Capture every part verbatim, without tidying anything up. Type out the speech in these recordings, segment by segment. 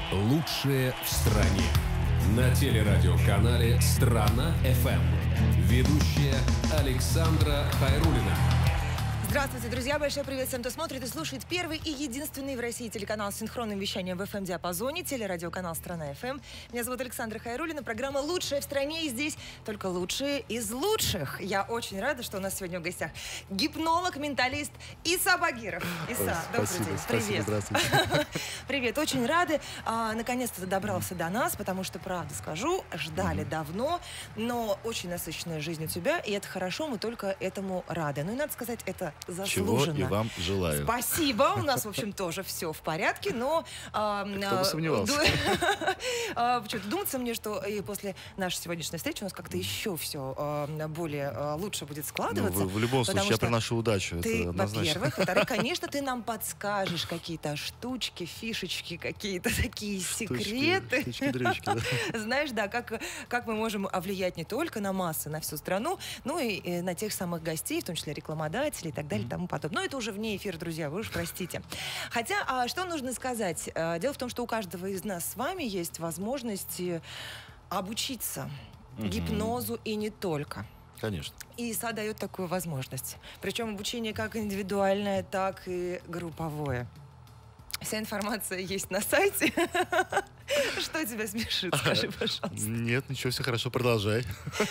Лучшие в стране. На телерадиоканале «Страна-ФМ». Ведущая Александра Хайруллина. Здравствуйте, друзья! Большой привет всем, кто смотрит и слушает первый и единственный в России телеканал с синхронным вещанием в эф эм-диапазоне, телерадиоканал «Страна-ФМ». Меня зовут Александра Хайруллина, программа «Лучшая в стране», и здесь только лучшие из лучших. Я очень рада, что у нас сегодня в гостях гипнолог, менталист Иса Багиров. Иса, добрый спасибо, день. Спасибо, Привет. здравствуйте. Привет, очень рады. А, наконец-то ты добрался до нас, потому что, правда скажу, ждали mm-hmm. давно, но очень насыщенная жизнь у тебя, и это хорошо, мы только этому рады. Ну и надо сказать, это заслуженно. Чего и вам желаю. Спасибо. У нас, в общем, тоже все в порядке, но... А, Кто бы сомневался. Почему-то думается мне, что и после нашей сегодняшней встречи у нас как-то еще все более лучше будет складываться. В любом случае, я приношу удачу. Ты, во-первых, во-вторых, конечно, ты нам подскажешь какие-то штучки, фишечки, какие-то такие секреты. Знаешь, да, как мы можем влиять не только на массы, на всю страну, но и на тех самых гостей, в том числе рекламодателей и так далее и тому подобное. Но это уже вне эфира, друзья, вы уж простите. Хотя, а что нужно сказать? Дело в том, что у каждого из нас с вами есть возможность обучиться mm-hmm. гипнозу и не только. Конечно. И ИСА дает такую возможность. Причем обучение как индивидуальное, так и групповое. Вся информация есть на сайте. Что тебя смешит, скажи, пожалуйста. Нет, ничего, все хорошо, продолжай.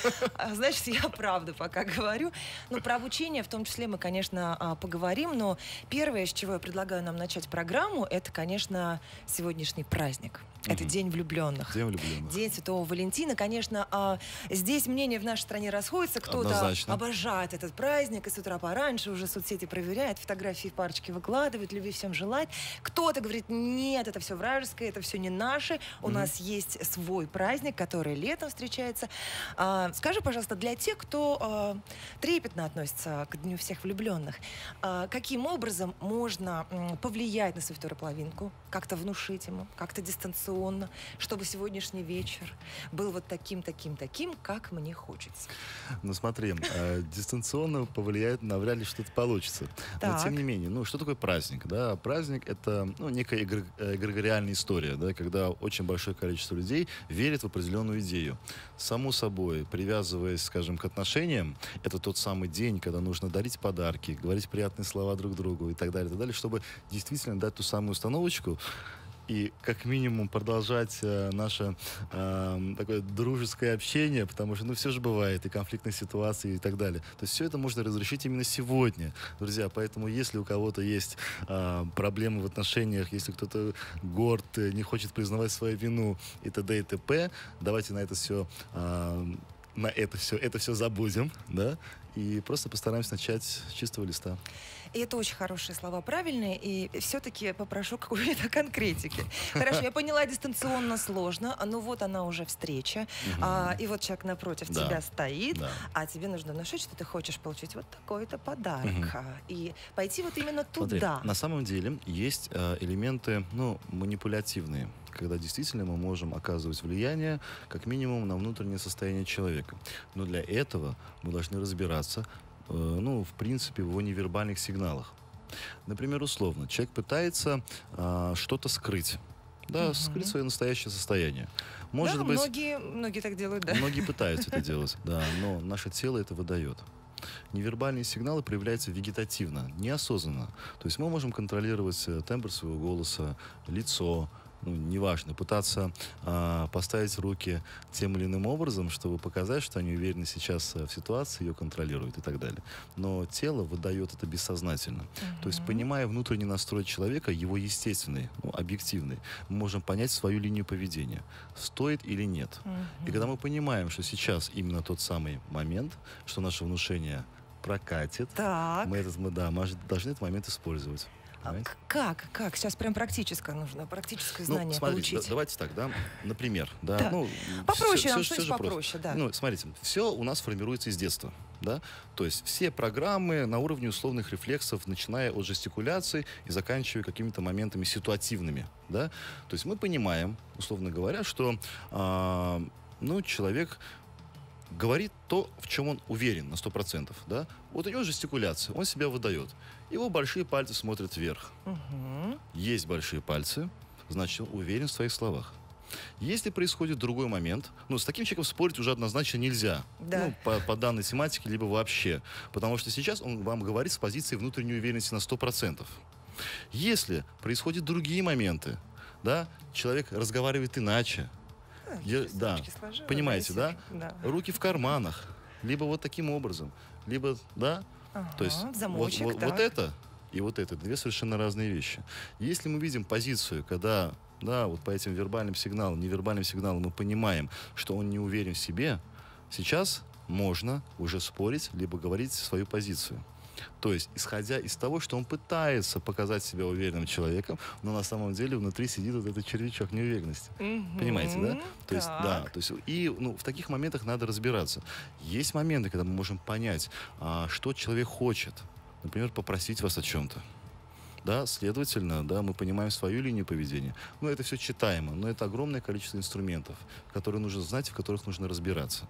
Значит, я правду пока говорю. Ну, про обучение в том числе мы, конечно, поговорим, но первое, с чего я предлагаю нам начать программу, это, конечно, сегодняшний праздник. Это угу. День влюбленных. День влюбленных. День Святого Валентина. Конечно, здесь мнения в нашей стране расходятся. Кто-то обожает этот праздник, и с утра пораньше уже соцсети проверяет, фотографии в парочке выкладывает, любви всем желает. Кто-то говорит, нет, это все вражеское, это все не наше. У mm-hmm. нас есть свой праздник, который летом встречается. А, скажи, пожалуйста, для тех, кто а, трепетно относится к Дню всех влюбленных, а, каким образом можно м, повлиять на свою вторую половинку, как-то внушить ему, как-то дистанционно, чтобы сегодняшний вечер был вот таким, таким, таким, как мне хочется? Ну смотри, э, дистанционно повлиять навряд ли что-то получится. Но тем не менее, ну что такое праздник? Да? Праздник — это ну, некая эгрегориальная история, да, когда очень большое количество людей верит в определенную идею. Само собой, привязываясь, скажем, к отношениям, это тот самый день, когда нужно дарить подарки, говорить приятные слова друг другу и так далее, и так далее, чтобы действительно дать ту самую установочку и как минимум продолжать э, наше э, такое дружеское общение, потому что, ну, все же бывает, и конфликтные ситуации, и так далее. То есть все это можно разрешить именно сегодня, друзья. Поэтому, если у кого-то есть э, проблемы в отношениях, если кто-то горд, не хочет признавать свою вину и т.д. и т.п., давайте на это все... Э, на это все, это все забудем, да, и просто постараемся начать с чистого листа. И это очень хорошие слова, правильные, и все-таки попрошу какой-то конкретики. Хорошо, я поняла, дистанционно сложно, но вот она уже встреча, угу. а, и вот человек напротив да. тебя стоит, да. а тебе нужно внушить, что ты хочешь получить вот такой-то подарок, угу. и пойти вот именно туда. Смотри, на самом деле есть э, элементы, ну, манипулятивные, когда действительно мы можем оказывать влияние, как минимум, на внутреннее состояние человека. Но для этого мы должны разбираться, э, ну, в принципе, в его невербальных сигналах. Например, условно, человек пытается э, что-то скрыть. Да, угу. скрыть свое настоящее состояние. Может да, быть, многие, многие так делают, да. Многие пытаются это делать, да, но наше тело это выдает. Невербальные сигналы проявляются вегетативно, неосознанно. То есть мы можем контролировать тембр своего голоса, лицо, ну, неважно, пытаться а, поставить руки тем или иным образом, чтобы показать, что они уверены сейчас в ситуации, ее контролируют и так далее. Но тело выдает это бессознательно. Uh-huh. То есть, понимая внутренний настрой человека, его естественный, ну, объективный, мы можем понять свою линию поведения, стоит или нет. Uh-huh. И когда мы понимаем, что сейчас именно тот самый момент, что наше внушение прокатит, так. мы, этот, мы, да, мы должны этот момент использовать. А как? Как? Сейчас прям практическое нужно, практическое знание ну, смотрите, получить. Да, давайте так, да, например. Да, да. Ну, попроще, все, все, все, все попроще, да. Ну, смотрите, все у нас формируется из детства, да, то есть все программы на уровне условных рефлексов, начиная от жестикуляции и заканчивая какими-то моментами ситуативными, да, то есть мы понимаем, условно говоря, что, а, ну, человек говорит то, в чем он уверен на сто процентов, да? Вот у него жестикуляция, он себя выдает. Его большие пальцы смотрят вверх. Угу. Есть большие пальцы, значит, он уверен в своих словах. Если происходит другой момент, ну, с таким человеком спорить уже однозначно нельзя. Да. Ну, по, по данной тематике, либо вообще. Потому что сейчас он вам говорит с позиции внутренней уверенности на сто процентов. Если происходят другие моменты, да, человек разговаривает иначе, а, я, да, сложила, понимаете, да? да? Руки в карманах, либо вот таким образом, либо, да? Ага, то есть замочек, вот, вот, вот это и вот это две совершенно разные вещи. Если мы видим позицию, когда, да, вот по этим вербальным сигналам, невербальным сигналам мы понимаем, что он не уверен в себе, сейчас можно уже спорить, либо говорить свою позицию. То есть, исходя из того, что он пытается показать себя уверенным человеком, но на самом деле внутри сидит вот этот червячок неуверенности. Mm-hmm. Понимаете, да? То так. есть, да. То есть, и ну, в таких моментах надо разбираться. Есть моменты, когда мы можем понять, а, что человек хочет. Например, попросить вас о чем-то. Да, следовательно, да, мы понимаем свою линию поведения. Ну, это все читаемо, но это огромное количество инструментов, которые нужно знать, в которых нужно разбираться.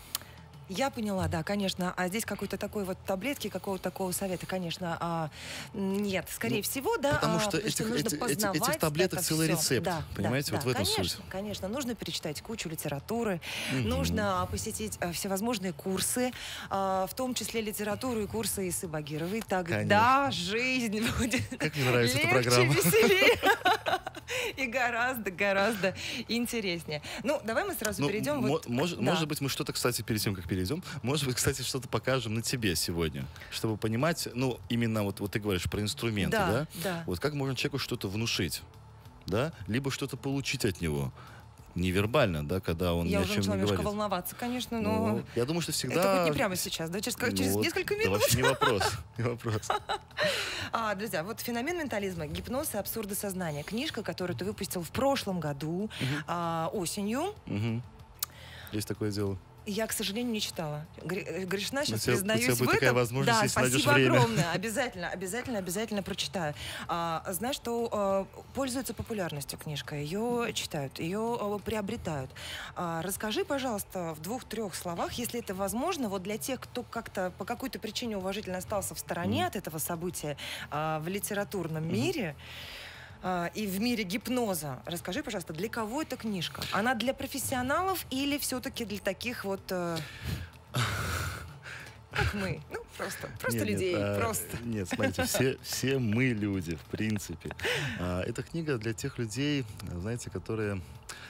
Я поняла, да, конечно. А здесь какой-то такой вот таблетки, какого-то такого совета, конечно, а, нет. Скорее ну, всего, да. Потому а, что, потому этих, что нужно эти, познавать этих таблеток целый все. рецепт. Да, понимаете, да, вот да, в этом конечно, суть. Конечно, нужно перечитать кучу литературы, угу. нужно посетить а, всевозможные курсы, а, в том числе литературу и курсы Исы Багировой. Тогда конечно. Жизнь будет как мне нравится легче, эта программа. Веселее. И гораздо, гораздо интереснее. Ну, давай мы сразу ну, перейдем. Вот, может, да. может быть, мы что-то, кстати, перед тем, как перейдем, может быть, кстати, что-то покажем на тебе сегодня, чтобы понимать, ну, именно вот, вот ты говоришь про инструменты, да, да? Да. Вот как можно человеку что-то внушить, да, либо что-то получить от него. Невербально, да, когда он я ни о чем не говорит. Я уже начала немножко волноваться, конечно, но... Ну, я думаю, что всегда... Это хоть не прямо сейчас, да? Через, ну, через вот, несколько минут. Да вообще не вопрос, не вопрос. А, друзья, вот «Феномен ментализма. Гипноз и абсурды сознания». Книжка, которую ты выпустил в прошлом году, угу. а, осенью. Угу. Есть такое дело. Я, к сожалению, не читала. Грешна, сейчас тебя, признаюсь у тебя будет в этом. Такая возможность, да, если спасибо время. огромное. Обязательно, обязательно, обязательно прочитаю. А, знаешь, что а, пользуется популярностью книжка. Ее читают, ее а, приобретают. А, расскажи, пожалуйста, в двух-трех словах, если это возможно, вот для тех, кто как-то по какой-то причине уважительно остался в стороне mm. от этого события а, в литературном mm-hmm. мире, и в мире гипноза. Расскажи, пожалуйста, для кого эта книжка? Она для профессионалов или все-таки для таких вот... Э, как мы? Ну, просто, просто нет, людей. Нет, а, просто. Нет, смотрите, все, все мы люди, в принципе. А, эта книга для тех людей, знаете, которые...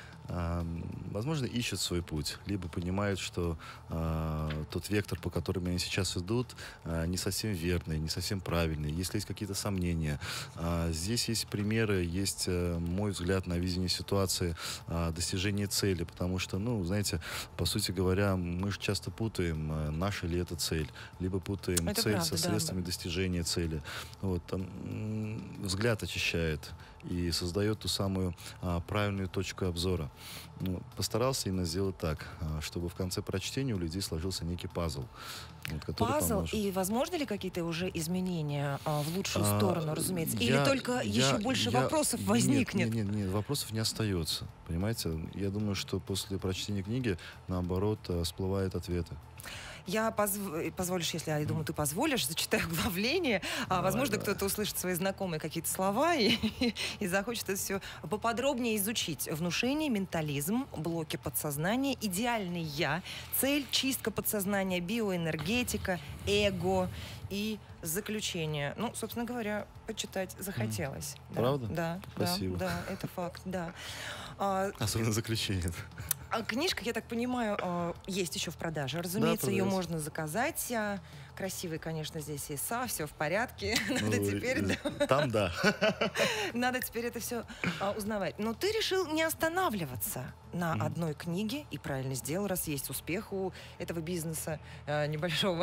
возможно, ищут свой путь, либо понимают, что э, тот вектор, по которому они сейчас идут, э, не совсем верный, не совсем правильный. Если есть какие-то сомнения, э, здесь есть примеры, есть э, мой взгляд на видение ситуации, э, достижение цели, потому что, ну, знаете, по сути говоря, мы же часто путаем, э, наша ли это цель, либо путаем это цель правда, со средствами да. достижения цели. Вот, там, м- взгляд очищает и создает ту самую а, правильную точку обзора. Ну, постарался именно сделать так, а, чтобы в конце прочтения у людей сложился некий пазл. Вот, Пазл, поможет. И возможны ли какие-то уже изменения а, в лучшую а, сторону, разумеется? Я, Или только я, еще больше я, вопросов возникнет? Нет, нет, нет, нет, вопросов не остается. Понимаете? Я думаю, что после прочтения книги, наоборот, всплывают ответы. Я позв... позволишь, если я думаю, ты позволишь, зачитаю оглавление. А, возможно, кто-то услышит свои знакомые какие-то слова и, и захочет это все поподробнее изучить. Внушение, ментализм, блоки подсознания, идеальный я, цель, чистка подсознания, биоэнергетика, эго и заключение. Ну, собственно говоря, почитать захотелось. Mm. Да, Правда? Да, Спасибо. Да, да, это факт, да. А, Особенно заключение. А книжка, я так понимаю, есть еще в продаже. Разумеется, да, ее можно заказать. Красивый, конечно, здесь Иса, все в порядке. Надо ну, теперь... Там, да. Надо теперь это все узнавать. Но ты решил не останавливаться на mm-hmm. одной книге, и правильно сделал, раз есть успех у этого бизнеса небольшого.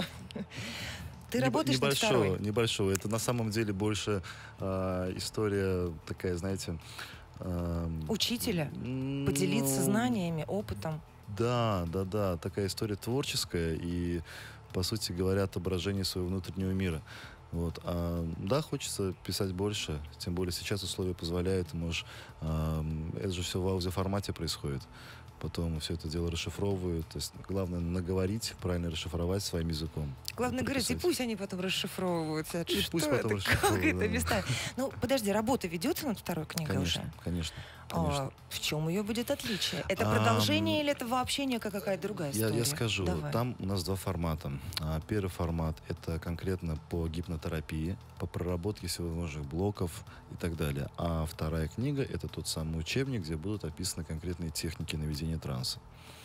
Ты работаешь небольшого, над второй. Небольшого. Это на самом деле больше э, история такая, знаете... Учителя? Ну, поделиться знаниями, опытом? Да, да, да. Такая история творческая и, по сути говоря, отображение своего внутреннего мира. Вот. А, да, хочется писать больше, тем более сейчас условия позволяют, можешь, а, это же все в аудиоформате происходит. потом все это дело расшифровывают. То есть главное наговорить, правильно расшифровать своим языком. Главное говорить, и пусть они потом расшифровываются. И что пусть это, потом как это да. места. Ну, подожди, работа ведется над второй книгой конечно, уже? Конечно, конечно. А в чем ее будет отличие? Это продолжение а, или это вообще некая какая-то другая история? Я, я скажу, Давай. Там у нас два формата. Первый формат — это конкретно по гипнотерапии, по проработке всевозможных блоков и так далее. А вторая книга — это тот самый учебник, где будут описаны конкретные техники наведения транса.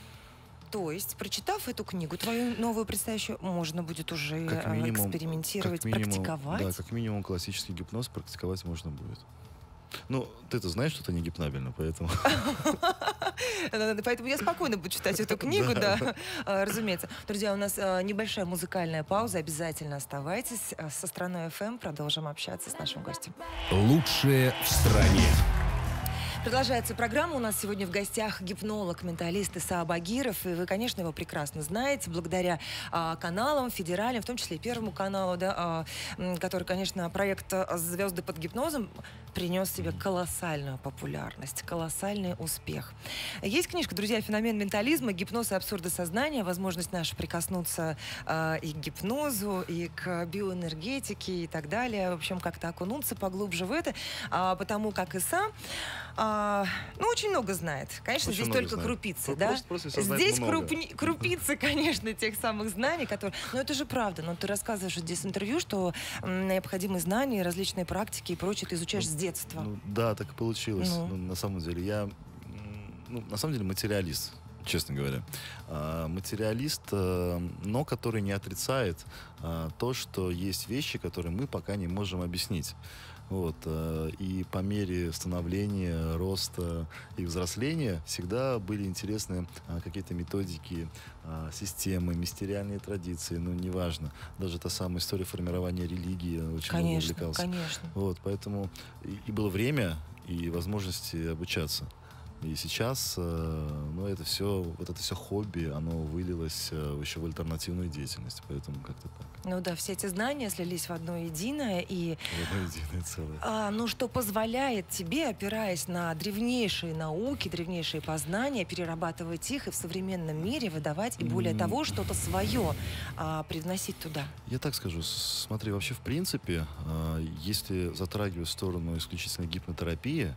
То есть, прочитав эту книгу, твою новую предстоящую, можно будет уже как минимум, экспериментировать, как минимум, практиковать? Да, как минимум классический гипноз практиковать можно будет. Ну, ты-то знаешь, что это не гипнабельно, поэтому... Поэтому я спокойно буду читать эту книгу, да, разумеется. Друзья, у нас небольшая музыкальная пауза. Обязательно оставайтесь. Со «Страной эф эм» продолжим общаться с нашим гостем. Лучшее в стране. Продолжается программа. У нас сегодня в гостях гипнолог, менталист Исаак Багиров. И вы, конечно, его прекрасно знаете, благодаря а, каналам, федеральным, в том числе и Первому каналу, да, а, который, конечно, проект «Звезды под гипнозом» принес себе колоссальную популярность, колоссальный успех. Есть книжка, друзья, «Феномен ментализма. Гипноз и абсурды сознания». Возможность наша прикоснуться а, и к гипнозу, и к биоэнергетике, и так далее. В общем, как-то окунуться поглубже в это, а, потому как Иса А, ну, очень много знает. Конечно, очень здесь только знает. крупицы, да? Просто, просто здесь крупни, крупицы, конечно, тех самых знаний, которые... Но это же правда. Но ты рассказываешь здесь в интервью, что м, необходимые знания, различные практики и прочее ты изучаешь ну, с детства. Ну, да, так и получилось. Ну. Ну, на самом деле, я... Ну, на самом деле, материалист, честно говоря. А, материалист, а, но который не отрицает а, то, что есть вещи, которые мы пока не можем объяснить. Вот, и по мере становления, роста и взросления всегда были интересны какие-то методики, системы, мистериальные традиции, ну, неважно. Даже та самая история формирования религии очень много увлекался. Конечно, вот, поэтому и, и было время, и возможности обучаться. И сейчас, ну, это все, вот это все хобби, оно вылилось еще в альтернативную деятельность, поэтому как-то так. Ну да, все эти знания слились в одно единое, и... В одно единое целое. А, ну, что позволяет тебе, опираясь на древнейшие науки, древнейшие познания, перерабатывать их и в современном мире выдавать, и более mm. того, что-то свое а, привносить туда. Я так скажу, смотри, вообще, в принципе, а, если затрагивать сторону исключительно гипнотерапии,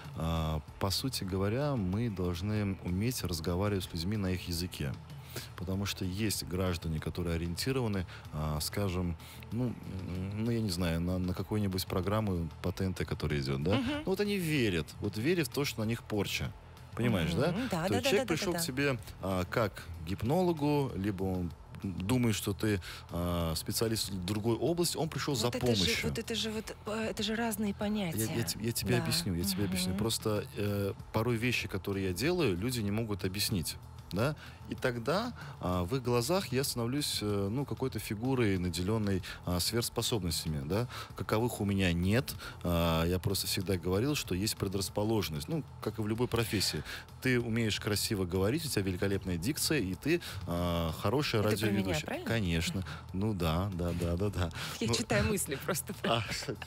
по сути говоря, мы должны уметь разговаривать с людьми на их языке. Потому что есть граждане, которые ориентированы, скажем, ну, ну я не знаю, на, на какую-нибудь программу по ТНТ, которая идет, да? Uh-huh. Ну вот они верят, вот верят в то, что на них порча. Понимаешь, uh-huh. да? Да, то да, есть да, человек да, пришел да, к да. тебе а, как к гипнологу, либо он думает, что ты э, специалист в другой области, он пришел вот за это помощью. Же, вот это же вот это же разные понятия. Я, я, я тебе да. объясню, я тебе угу. объясню. Просто э, порой вещи, которые я делаю, люди не могут объяснить. Да? И тогда а, в их глазах я становлюсь а, ну, какой-то фигурой, наделенной а, сверхспособностями, да? Каковых у меня нет. А, я просто всегда говорил, что есть предрасположенность. Ну, как и в любой профессии. Ты умеешь красиво говорить, у тебя великолепная дикция, и ты а, хорошая это радиоведущая. Про меня, конечно. Ну да, да, да, да, да. Я ну, читаю мысли просто. А,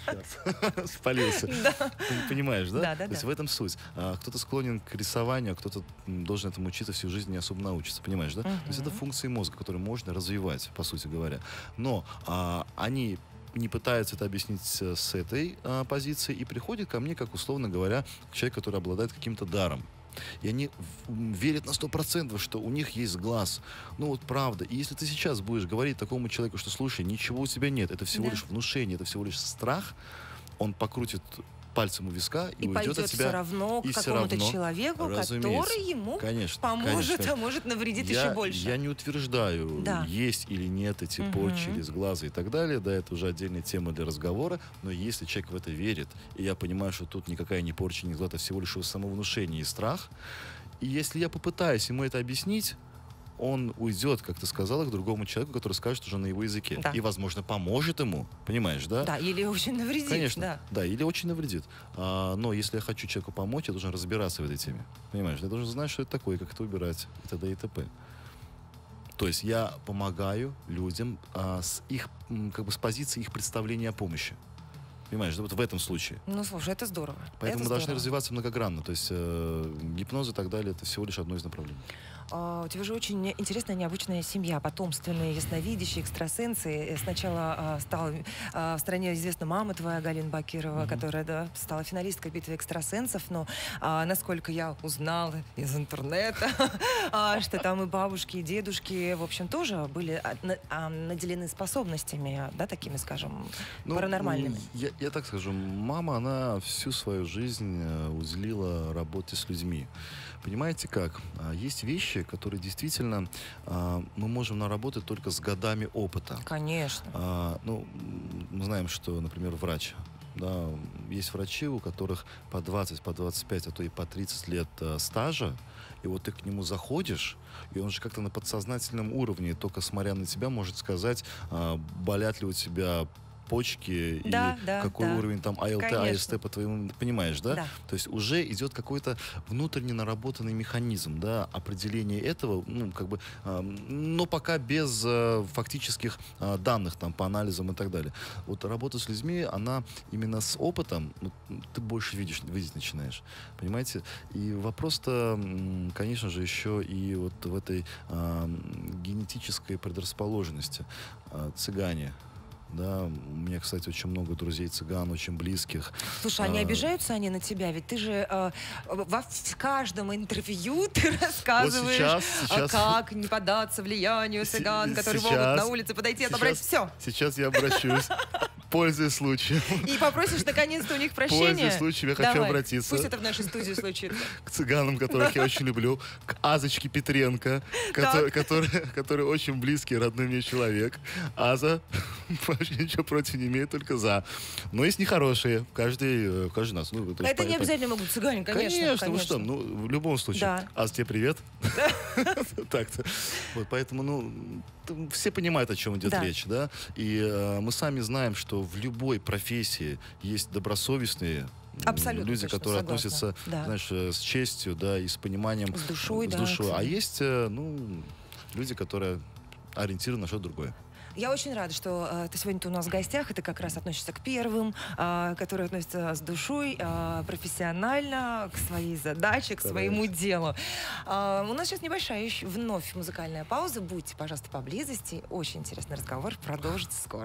спалился. Понимаешь, да? Да, да, То есть в этом суть. Кто-то склонен к рисованию, а кто-то должен этому учиться всю жизнь, не особо научится, понимаешь, да? Uh-huh. То есть это функции мозга, которые можно развивать, по сути говоря. Но а, они не пытаются это объяснить с этой а, позиции и приходят ко мне, как, условно говоря, человек, который обладает каким-то даром. И они верят на сто процентов, что у них есть глаз. Ну вот правда. И если ты сейчас будешь говорить такому человеку, что слушай, ничего у тебя нет, это всего да. лишь внушение, это всего лишь страх, он покрутит пальцем у виска и, и уйдет от тебя. Все равно к какому-то человеку, который ему конечно, поможет, конечно. а может навредить я, еще больше. Я не утверждаю, да. есть или нет эти угу. порчи или сглазы и так далее. Да, это уже отдельная тема для разговора. Но если человек в это верит, и я понимаю, что тут никакая не порча, не сглаз, а всего лишь самовнушение и страх, и если я попытаюсь ему это объяснить, он уйдет, как ты сказала, к другому человеку, который скажет уже на его языке. Да. И, возможно, поможет ему. Понимаешь, да? Да, или очень навредит. Конечно, да, да или очень навредит. А, но если я хочу человеку помочь, я должен разбираться в этой теме. Понимаешь? Я должен знать, что это такое, как это убирать, и т.д. и т.п. То есть я помогаю людям а, с их, как бы, с позиции их представления о помощи. Понимаешь, да, вот в этом случае. Ну, слушай, это здорово. Поэтому это мы здорово. должны развиваться многогранно. То есть э, гипноз и так далее, это всего лишь одно из направлений. Uh, у тебя же очень интересная, необычная семья, потомственные ясновидящие, экстрасенсы. Сначала uh, стала uh, в стране известна мама твоя, Галина Бакирова, mm-hmm. которая да, стала финалисткой битвы экстрасенсов, но uh, насколько я узнала из интернета, uh, что там и бабушки, и дедушки, в общем, тоже были uh, наделены способностями, да, такими, скажем, ну, паранормальными. Я, я так скажу, мама, она всю свою жизнь уделила работе с людьми. Понимаете как? Есть вещи, которые действительно а, мы можем наработать только с годами опыта. Конечно. А, ну, мы знаем, что, например, врач. Да, есть врачи, у которых по двадцать, по двадцать пять, а то и по тридцать лет а, стажа, и вот ты к нему заходишь, и он же как-то на подсознательном уровне, только смотря на тебя, может сказать, а, болят ли у тебя почки, да, и да, какой да. уровень там АЛТ, Конечно. АСТ, по твоему, понимаешь, да? Да. То есть уже идет какой-то внутренне наработанный механизм, да, определение этого, ну, как бы, э, но пока без э, фактических э, данных там по анализам и так далее. Вот работа с людьми, она именно с опытом, ну, ты больше видишь, видеть начинаешь, понимаете? И вопрос-то, конечно же, еще и вот в этой э, генетической предрасположенности. Э, цыгане. Да, у меня, кстати, очень много друзей цыган, очень близких. Слушай, а не обижаются они на тебя? Ведь ты же э, во в каждом интервью ты рассказываешь, вот сейчас, сейчас... как не поддаться влиянию цыган, которые сейчас, могут на улице подойти и отобрать все. Сейчас я обращусь. Пользуясь случаем. И попросишь наконец-то у них прощения. Пользуясь случаем, я хочу Давай, обратиться. Пусть это в нашей студии случится. К цыганам, которых я очень люблю. К Азочке Петренко, который, который, который очень близкий, родной мне человек. Аза вообще ничего против не имеет, только за. Но есть нехорошие. Каждый, каждый нас. Ну, это это не обязательно могут цыгане, конечно. Конечно, конечно. Вы что? Ну, в любом случае. Да. Аз, тебе привет. Так-то. Вот, поэтому, ну, все понимают, о чем идет речь, да? И мы сами знаем, что в любой профессии есть добросовестные Абсолютно люди, точно, которые согласна. относятся, да. знаешь, с честью, да, и с пониманием, с душой, с да, душой. А есть, ну, люди, которые ориентированы на что-то другое. Я очень рада, что э, ты сегодня-то у нас в гостях. Это как раз относишься к первым, э, которые относятся с душой, э, профессионально, к своей задаче, к Стараюсь. своему делу. Э, у нас сейчас небольшая еще вновь музыкальная пауза. Будьте, пожалуйста, поблизости. Очень интересный разговор. Продолжится скоро.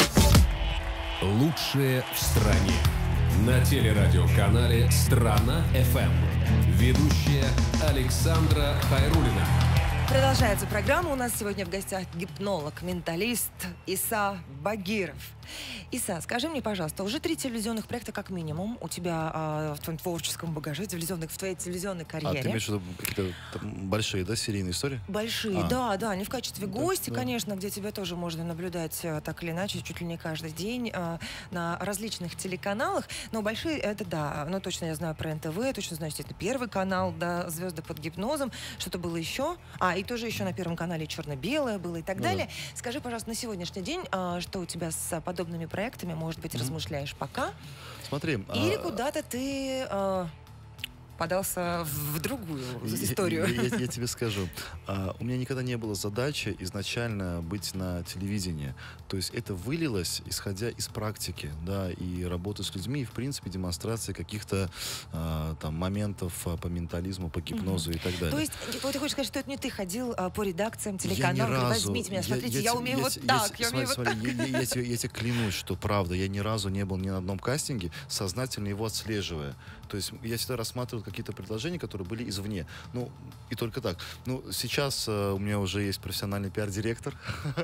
Лучшее в стране. На телерадиоканале «Страна-ФМ». Ведущая Александра Хайруллина. Продолжается программа. У нас сегодня в гостях гипнолог, менталист Иса Багиров. Иса, скажи мне, пожалуйста, уже три телевизионных проекта как минимум у тебя а, в твоем творческом багаже, телевизионных, в твоей телевизионной карьере. А ты имеешь в виду какие-то большие, да, серийные истории? Большие, а. да, да. Не в качестве да, гостя, да. конечно, где тебя тоже можно наблюдать так или иначе, чуть ли не каждый день а, на различных телеканалах. Но большие, это да. Ну, точно я знаю про эн тэ вэ, точно знаю, естественно, Первый канал, да, «Звезды под гипнозом». Что-то было еще. А, и тоже еще на Первом канале «Черно-белое» было и так ну, далее. Да. Скажи, пожалуйста, на сегодняшний день, а, что у тебя с подобными проектами, может быть, mm-hmm. размышляешь пока? Смотри. Или а... куда-то ты... А... подался в другую историю. Я, я, я тебе скажу. А, у меня никогда не было задачи изначально быть на телевидении. То есть это вылилось, исходя из практики, да, и работы с людьми, и, в принципе, демонстрации каких-то а, там моментов по ментализму, по гипнозу mm-hmm. и так далее. То есть ты хочешь сказать, что это не ты ходил а, по редакциям телеканалов, возьмите меня, смотрите, я, я, я умею я, вот я, так, я, я умею смотри, вот так. Я, я, я, тебе, я тебе клянусь, что правда, я ни разу не был ни на одном кастинге, сознательно его отслеживая. То есть я всегда рассматривал какие-то предложения, которые были извне. Ну, и только так. Ну, сейчас uh, у меня уже есть профессиональный пиар-директор.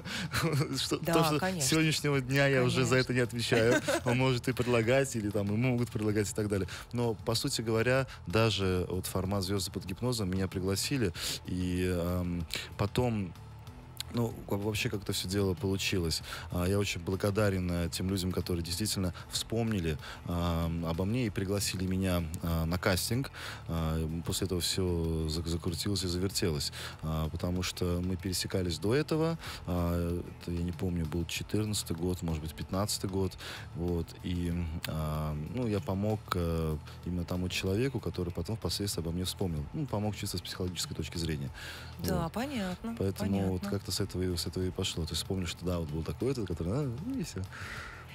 Да, то, что конечно. С сегодняшнего дня я конечно. уже за это не отвечаю. Он может и предлагать, или там ему могут предлагать и так далее. Но, по сути говоря, даже вот формат «Звезды под гипнозом» меня пригласили. И эм, потом... Ну, вообще как-то все дело получилось. Я очень благодарен тем людям, которые действительно вспомнили обо мне и пригласили меня на кастинг. После этого все закрутилось и завертелось. Потому что мы пересекались до этого. Это, я не помню, был четырнадцатый год, может быть, пятнадцатый год. Вот. И ну, я помог именно тому человеку, который потом впоследствии обо мне вспомнил. Ну, помог чисто с психологической точки зрения. Да, вот. понятно. Поэтому понятно. вот как-то с этого, с этого и пошло. То есть вспомнил, что да, вот был такой-то, который, а, и все.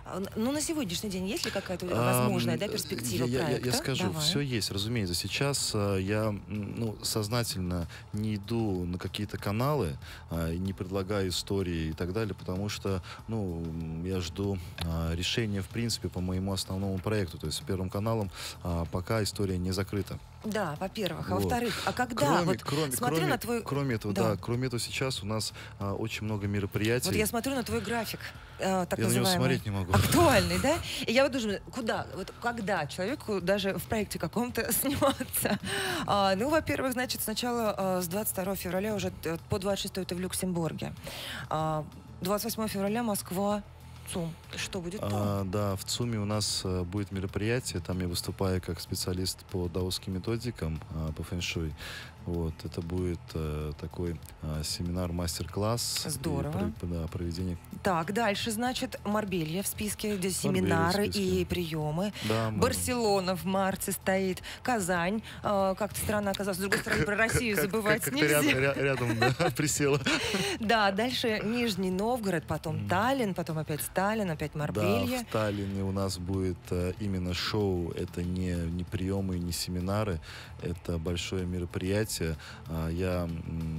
Ну, на сегодняшний день есть ли какая-то возможная, а, да, перспектива я, проекта? Я, я скажу, Давай. Все есть, разумеется. Сейчас а, я ну, сознательно не иду на какие-то каналы, а, не предлагаю истории и так далее, потому что, ну, я жду а, решения, в принципе, по моему основному проекту. То есть с Первым каналом а, пока история не закрыта. Да, во-первых. А вот. во-вторых, а когда? Кроме, вот, кроме, смотрю кроме, на твой... кроме этого, да. да, кроме этого, сейчас у нас а, очень много мероприятий. Вот я смотрю на твой график, э, так я называемый. Я на него смотреть не могу. Актуальный, да? И я вот думаю, куда, вот когда человеку даже в проекте каком-то сниматься? А, ну, во-первых, значит, сначала а, с двадцать второго февраля уже по двадцать шестое это в Люксембурге. А, двадцать восьмого февраля Москва. ЦУМ. Что будет там? А, да, в ЦУМе у нас а, будет мероприятие. Там я выступаю как специалист по даосским методикам, а, по фэн-шуй. Вот, это будет а, такой а, семинар, мастер-класс. Здорово. И, да, проведение. Так, дальше, значит, Марбелья в списке, где семинары и приемы. Да, Барселона в марте стоит. Казань. Э, как-то странно оказалось. С другой стороны, про Россию забывать нельзя. Рядом присела. Да, дальше Нижний Новгород, потом Таллин, потом опять Таллин, опять Марбелья. Да, в Таллине у нас будет именно шоу. Это не, не приемы, не семинары. Это большое мероприятие. Я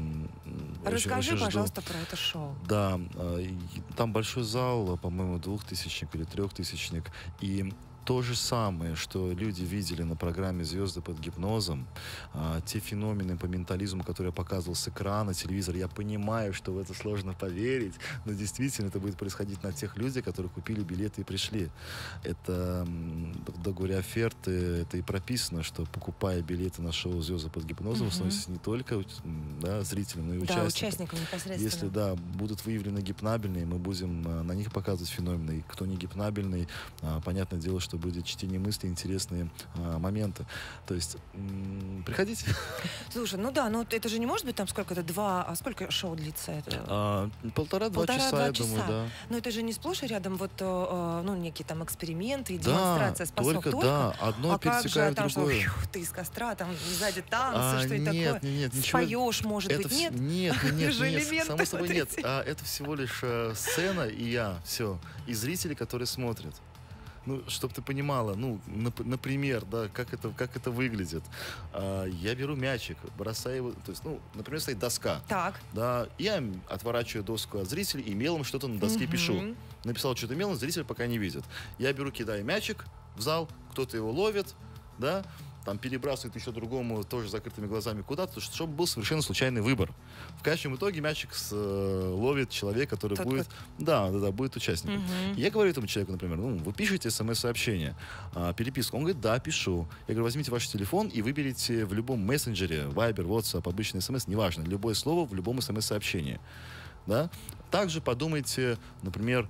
Расскажи, очень, пожалуйста, жду. Про это шоу. Да, там большой зал, по-моему, двухтысячник или трехтысячник. И то же самое, что люди видели на программе «Звезды под гипнозом», а, те феномены по ментализму, которые я показывал с экрана, телевизора, я понимаю, что в это сложно поверить, но действительно это будет происходить на тех людях, которые купили билеты и пришли. Это в договоре оферты, это и прописано, что, покупая билеты на шоу «Звезды под гипнозом», вы становитесь не только да, зрителем, но и да, участником. участником непосредственно. Если, да, будут выявлены гипнабельные, мы будем а, на них показывать феномены. И кто не гипнабельный, а, понятное дело, что будет чтение мыслей, интересные а, моменты. То есть, м- приходите. Слушай, ну да, ну это же не может быть там сколько-то, два, а сколько шоу длится? Это? А, полтора-два часа, два я часа. думаю, да. Но это же не сплошь и рядом вот, э, ну, некие там эксперименты и да, демонстрация способ. Только, только, да, одно а пересекает как же, там, другое. Что, фью, ты из костра, там сзади танцы, а, что нет, это такое? Нет, нет, споешь, может это быть, в... нет? Нет, нет, нет, нет, само собой вот нет. А, это всего лишь а, сцена и я, все. И зрители, которые смотрят. Ну, чтобы ты понимала, ну, нап- например, да, как это, как это выглядит. А, я беру мячик, бросаю его, то есть, ну, например, стоит доска. Так. Да, я отворачиваю доску от зрителей и мелом что-то на доске Угу. пишу. Написал что-то мелом, зритель пока не видит. Я беру, кидаю мячик в зал, кто-то его ловит, да, там перебрасывает еще другому тоже закрытыми глазами куда-то, чтобы был совершенно случайный выбор. В конечном итоге мячик с, э, ловит человек, который Тот будет, да, да, да, будет участником. Угу. Я говорю этому человеку, например, ну, вы пишете смс-сообщение, а, переписку. Он говорит, да, пишу. Я говорю, возьмите ваш телефон и выберите в любом мессенджере, Viber, WhatsApp, обычный смс, неважно, любое слово в любом смс-сообщении. Да? Также подумайте, например,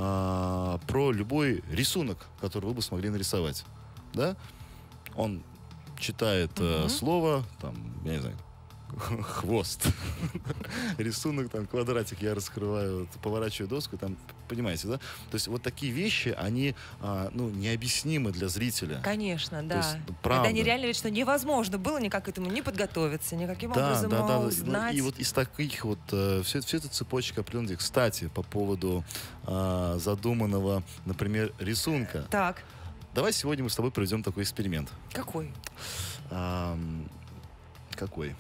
а, про любой рисунок, который вы бы смогли нарисовать. Да? Он читает uh-huh. э, слово, там, я не знаю, хвост, рисунок, там, квадратик, я раскрываю, поворачиваю доску, там, понимаете, да? То есть вот такие вещи, они, а, ну, необъяснимы для зрителя. Конечно, да. Есть, правда. Это нереально, ведь что невозможно было никак к этому не подготовиться, никаким да, образом да, да, узнать. И вот из таких вот, э, все, все эта цепочка определенных. Кстати, по поводу э, задуманного, например, рисунка. Так. Давай сегодня мы с тобой проведем такой эксперимент. Какой? А, какой?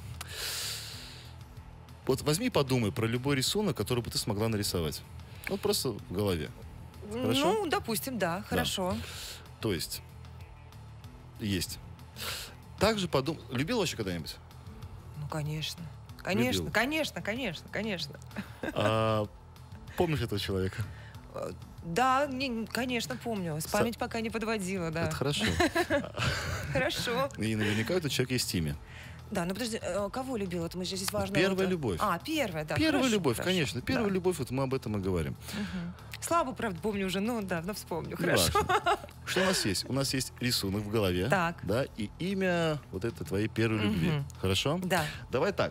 Вот возьми и подумай про любой рисунок, который бы ты смогла нарисовать. Вот просто в голове. Хорошо? Ну, допустим, да, хорошо. Да. То есть, есть. Также подумай... Любил вообще когда-нибудь? Ну, конечно. Конечно, Любил. конечно, конечно, конечно. А, помнишь этого человека? Да, не, конечно, помню. С память пока не подводила, да. Это хорошо. Хорошо. И наверняка этот человек есть в Тиме. Да, ну подожди, кого любил? Это мы здесь важно. Первая любовь. А, первая, да. Первая хорошо, любовь, хорошо. конечно. Первая да. любовь, вот мы об этом и говорим. Угу. Слабо, правда, помню уже, ну да, но вспомню. Не Хорошо. важно. Что у нас есть? У нас есть рисунок в голове. Так. Да, и имя вот этой твоей первой угу. любви. Хорошо? Да. Давай так.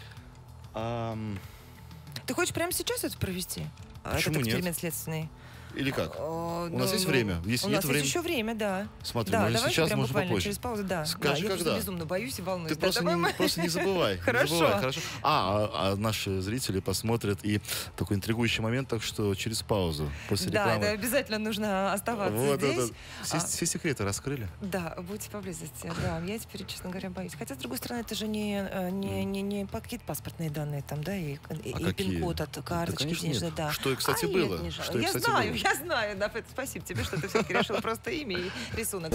Ам... Ты хочешь прямо сейчас это провести? Почему Этот эксперимент нет? следственный? Или как? О, У ну, нас есть время? Если у нет нас времени... есть еще время, да. Смотри, да, может, сейчас, прям может, буквально попозже. через паузу, да. Скажи, да, я когда? просто безумно боюсь и волнуюсь. Ты да, просто, давай не, мы... просто не забывай. Хорошо. Не забывай, хорошо. А, а, а наши зрители посмотрят и такой интригующий момент, так что через паузу, после да, рекламы. Да, это обязательно нужно оставаться вот, здесь. Вот, вот. Все, а, все секреты раскрыли? Да, будьте поблизости. Да, я теперь, честно говоря, боюсь. Хотя, с другой стороны, это же не, не, не, не какие-то паспортные данные там, да, и, а и пин-код от карточки да, денежной, да. Что и, кстати, а было. Нет, что я и, кстати, знаю, было. я знаю. Да, спасибо тебе, что ты все-таки решил просто имя и рисунок.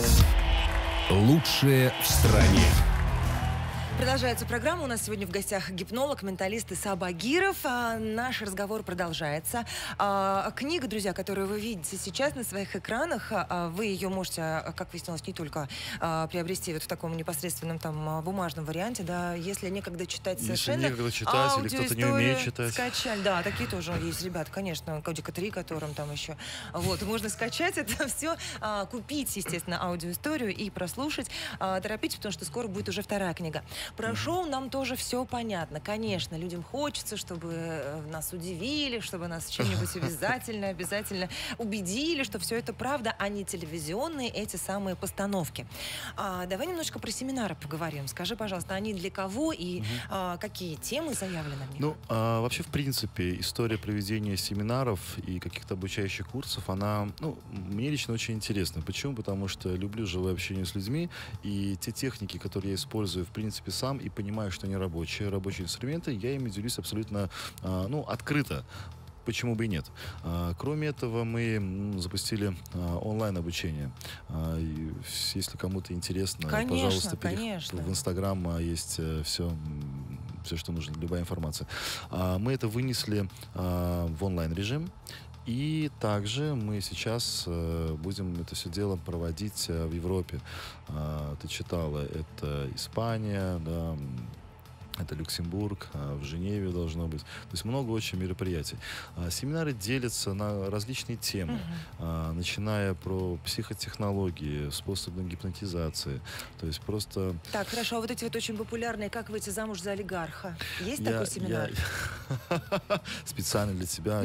Лучшее в стране. Продолжается программа. У нас сегодня в гостях гипнолог, менталист Иса Багиров. А, наш разговор продолжается. А, книга, друзья, которую вы видите сейчас на своих экранах, а, вы ее можете, как выяснилось, не только а, приобрести вот в таком непосредственном там бумажном варианте, да, если некогда читать совершенно. Если некогда читать, или кто-то не умеет читать. Скачать, да, такие тоже есть ребята, конечно, Кодика три, которым там еще. Вот, можно скачать это все, а, купить, естественно, аудиоисторию и прослушать. А, торопитесь, потому что скоро будет уже вторая книга. Про шоу нам тоже все понятно. Конечно, людям хочется, чтобы нас удивили, чтобы нас чем-нибудь обязательно, обязательно убедили, что все это правда, а не телевизионные эти самые постановки. А, давай немножко про семинары поговорим. Скажи, пожалуйста, они для кого и угу. а, какие темы заявлены в них? Ну, а, вообще, в принципе, история проведения семинаров и каких-то обучающих курсов, она, ну, мне лично очень интересна. Почему? Потому что люблю живое общение с людьми, и те техники, которые я использую, в принципе, сам, и понимаю, что они рабочие, рабочие инструменты, я ими делюсь абсолютно, а, ну, открыто. Почему бы и нет? А, кроме этого, мы ну, запустили а, онлайн-обучение. А, и, если кому-то интересно, конечно, пожалуйста, перех... конечно. в Инстаграм а, есть а, все, все, что нужно, любая информация. А, мы это вынесли а, в онлайн-режим. И также мы сейчас э, будем это все дело проводить э, в Европе. Э, ты читала, это Испания, да, это Люксембург, в Женеве должно быть. То есть много очень мероприятий. Семинары делятся на различные темы, uh-huh. начиная про психотехнологии, способы гипнотизации. То есть просто... Так, хорошо. А вот эти вот очень популярные «Как выйти замуж за олигарха». Есть я, такой семинар? Я... Специально для тебя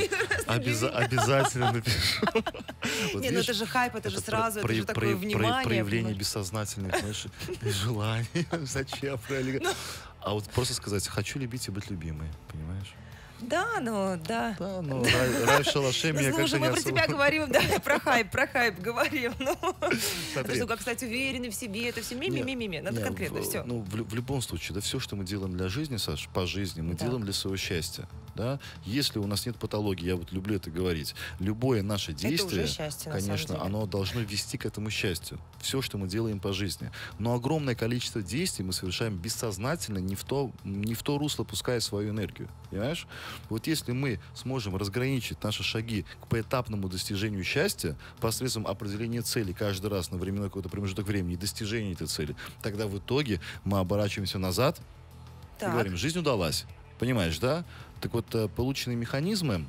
обязательно напишу. Не, ну это же хайп, это же сразу, это же такое внимание. Проявление бессознательных, знаешь, желаний. Зачем про олигарха? А вот просто сказать, хочу любить и быть любимой, понимаешь? Да, ну, да. Да, ну, рай в шалаше меня как-то не особо... мы про тебя говорим, да, про хайп, про хайп говорим. Ну, это что, как стать уверенным в себе, это все ми-ми-ми-ми, надо конкретно все. Ну, в любом случае, да, все, что мы делаем для жизни, Саш, по жизни, мы делаем для своего счастья, да. Если у нас нет патологии, я вот люблю это говорить, любое наше действие, конечно, оно должно вести к этому счастью. Все, что мы делаем по жизни. Но огромное количество действий мы совершаем бессознательно, не в то, не в то русло пуская свою энергию, понимаешь? Вот если мы сможем разграничить наши шаги к поэтапному достижению счастья посредством определения цели каждый раз на временной какой-то промежуток времени и достижения этой цели, тогда в итоге мы оборачиваемся назад так. и говорим, жизнь удалась. Понимаешь, да? Так вот, полученные механизмы,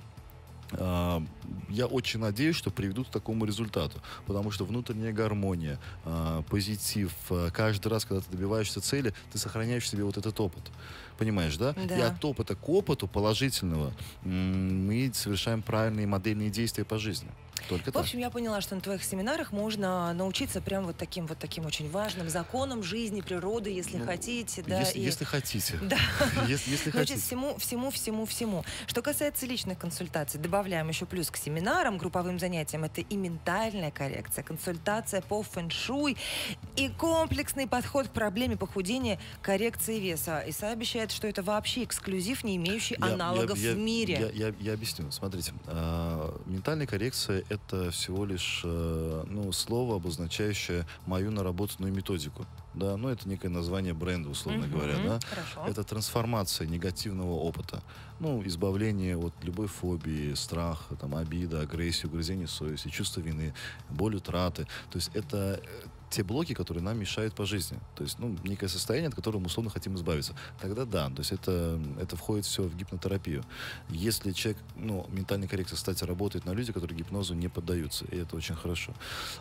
я очень надеюсь, что приведут к такому результату, потому что внутренняя гармония, позитив, каждый раз, когда ты добиваешься цели, ты сохраняешь в себе вот этот опыт. Понимаешь, да? Да. И от опыта к опыту положительного мы совершаем правильные модельные действия по жизни. Только в так. общем, я поняла, что на твоих семинарах можно научиться прям вот таким вот таким очень важным законам жизни, природы, если ну, хотите. Да, если, и... если хотите. Да. Если, если хотите. Всему, всему, всему, всему. Что касается личных консультаций, добавляем еще плюс к семинарам, групповым занятиям. Это и ментальная коррекция, консультация по фэн-шуй и комплексный подход к проблеме похудения, коррекции веса. Иса обещает, что это вообще эксклюзив, не имеющий я, аналогов я, я, в мире. Я, я, я объясню. Смотрите, э, ментальная коррекция — это всего лишь э, ну, слово, обозначающее мою наработанную методику. Да, ну, это некое название бренда, условно uh-huh, говоря. Да? Хорошо. Это трансформация негативного опыта. Ну, избавление от любой фобии, страха, там, обида, агрессии, угрызения совести, чувства вины, боль утраты. То есть это те блоки, которые нам мешают по жизни. То есть, ну, некое состояние, от которого мы условно хотим избавиться. Тогда да, то есть это, это входит все в гипнотерапию. Если человек, ну, ментальная коррекция, кстати, работает на людей, которые гипнозу не поддаются, и это очень хорошо.